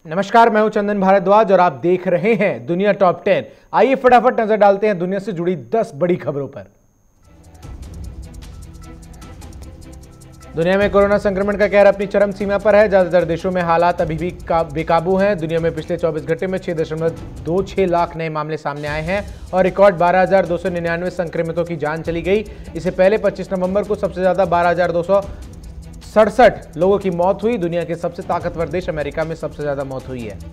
नमस्कार, मैं हूं चंदन भारद्वाज और आप देख रहे हैं दुनिया टॉप 10। आइए फटाफट नजर डालते हैं दुनिया से जुड़ी 10 बड़ी खबरों पर। दुनिया में कोरोना संक्रमण का कहर अपनी चरम सीमा पर है। ज्यादातर देशों में हालात अभी भी बेकाबू हैं। दुनिया में पिछले 24 घंटे में 6.26 लाख नए मामले सामने आए हैं और रिकॉर्ड 12,299 संक्रमितों की जान चली गई। इससे पहले 25 नवंबर को सबसे ज्यादा 12,267 लोगों की मौत हुई। दुनिया के सबसे ताकतवर देश अमेरिका में सबसे ज्यादा मौत हुई है।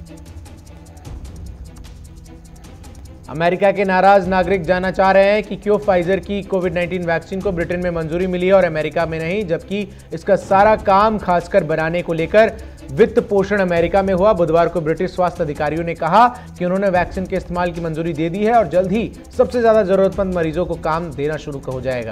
अमेरिका के नाराज नागरिक जानना चाह रहे हैं कि क्यों फाइजर की कोविड-19 वैक्सीन को ब्रिटेन में मंजूरी मिली है और अमेरिका में नहीं, जबकि इसका सारा काम खासकर बनाने को लेकर वित्त पोषण अमेरिका में हुआ। बुधवार को ब्रिटिश स्वास्थ्य अधिकारियों ने कहा कि उन्होंने वैक्सीन के इस्तेमाल की मंजूरी दे दी है और जल्द ही सबसे ज्यादा जरूरतमंद मरीजों को काम देना शुरू हो जाएगा।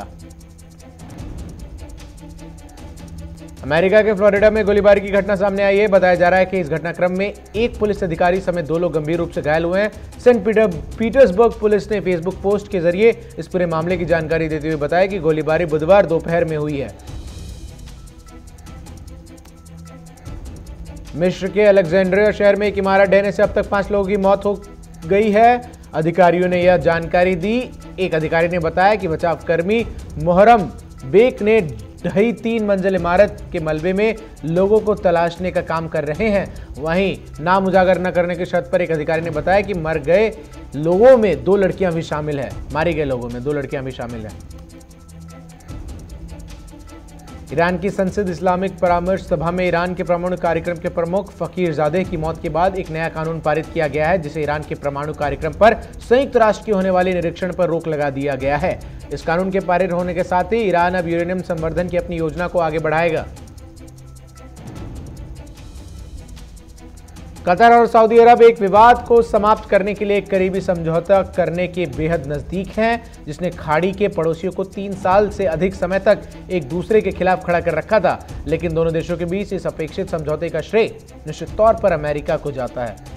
अमेरिका के फ्लोरिडा में गोलीबारी की घटना सामने आई है। बताया जा रहा है कि इस घटनाक्रम में एक पुलिस अधिकारी समेत 2 लोग गंभीर रूप से घायल हुए हैं। सेंट पीटर्सबर्ग पुलिस ने फेसबुक पोस्ट के जरिए इस पूरे मामले की जानकारी देते हुए बताया कि गोलीबारी बुधवार दोपहर में हुई है। मिस्र के अलेक्जेंड्रिया शहर में एक इमारत ढहने से अब तक 5 लोगों की मौत हो गई है। अधिकारियों ने यह जानकारी दी। एक अधिकारी ने बताया कि बचावकर्मी मोहर्रम बेक ने ढही 3 मंजिल इमारत के मलबे में लोगों को तलाशने का काम कर रहे हैं। वहीं नाम उजागर न करने की शर्त पर एक अधिकारी ने बताया कि मर गए लोगों में 2 लड़कियां भी शामिल हैं। मारे गए लोगों में 2 लड़कियां भी शामिल हैं। ईरान की संसद इस्लामिक परामर्श सभा में ईरान के परमाणु कार्यक्रम के प्रमुख फकीरजादेह की मौत के बाद एक नया कानून पारित किया गया है, जिसे ईरान के परमाणु कार्यक्रम पर संयुक्त राष्ट्र की होने वाले निरीक्षण पर रोक लगा दिया गया है। इस कानून के पारित होने के साथ ही ईरान अब यूरेनियम संवर्धन की अपनी योजना को आगे बढ़ाएगा। कतर और सऊदी अरब एक विवाद को समाप्त करने के लिए एक करीबी समझौता करने के बेहद नजदीक हैं, जिसने खाड़ी के पड़ोसियों को 3 साल से अधिक समय तक एक दूसरे के खिलाफ खड़ा कर रखा था। लेकिन दोनों देशों के बीच इस अपेक्षित समझौते का श्रेय निश्चित तौर पर अमेरिका को जाता है।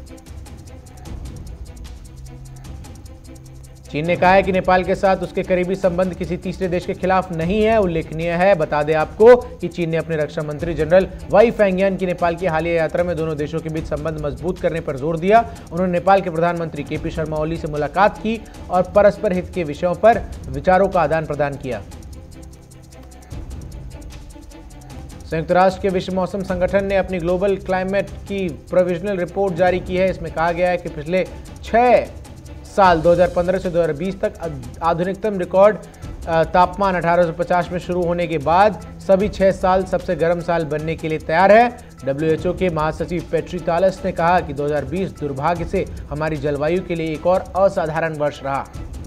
चीन ने कहा है कि नेपाल के साथ उसके करीबी संबंध किसी तीसरे देश के खिलाफ नहीं है। उल्लेखनीय है, बता दें आपको कि चीन ने अपने रक्षा मंत्री जनरल वाई फेंगयान की नेपाल की हालिया यात्रा में दोनों देशों के बीच संबंध मजबूत करने पर जोर दिया। उन्होंने नेपाल के प्रधानमंत्री केपी शर्मा ओली से मुलाकात की और परस्पर हित के विषयों पर विचारों का आदान प्रदान किया। संयुक्त राष्ट्र के विश्व मौसम संगठन ने अपनी ग्लोबल क्लाइमेट की प्रोविजनल रिपोर्ट जारी की है। इसमें कहा गया है कि पिछले 6 साल 2015 से 2020 तक आधुनिकतम रिकॉर्ड तापमान 1850 में शुरू होने के बाद सभी 6 साल सबसे गर्म साल बनने के लिए तैयार है। WHO के महासचिव पेट्री तालस ने कहा कि 2020 दुर्भाग्य से हमारी जलवायु के लिए एक और असाधारण वर्ष रहा।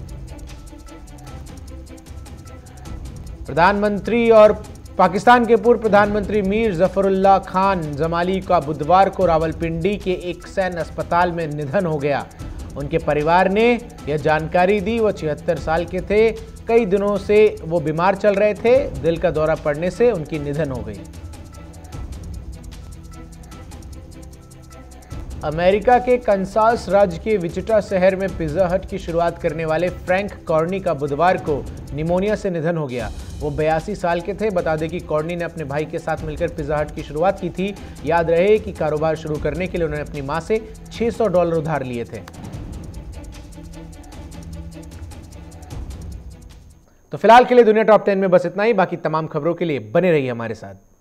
प्रधानमंत्री और पाकिस्तान के पूर्व प्रधानमंत्री मीर जफरुल्लाह खान जमाली का बुधवार को रावलपिंडी के एक सैन्य अस्पताल में निधन हो गया। उनके परिवार ने यह जानकारी दी। वो 76 साल के थे। कई दिनों से वो बीमार चल रहे थे। दिल का दौरा पड़ने से उनकी निधन हो गई। अमेरिका के कंसास राज्य के विचिटा शहर में पिज्जा हट की शुरुआत करने वाले फ्रैंक कॉर्नी का बुधवार को निमोनिया से निधन हो गया। वो 82 साल के थे। बता दें कि कॉर्नी ने अपने भाई के साथ मिलकर पिज्जा हट की शुरुआत की थी। याद रहे कि कारोबार शुरू करने के लिए उन्होंने अपनी मां से $600 उधार लिए थे। तो फिलहाल के लिए दुनिया टॉप 10 में बस इतना ही। बाकी तमाम खबरों के लिए बने रहिए हमारे साथ।